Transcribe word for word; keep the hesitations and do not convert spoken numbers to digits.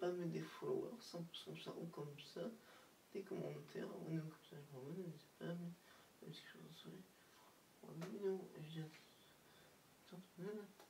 pas mettre des followers, simple comme ça ou comme ça, des commentaires, abonnez-vous comme ça, je m'abonne, n'hésitez pas à mettre des choses sur les vidéos, et je dis à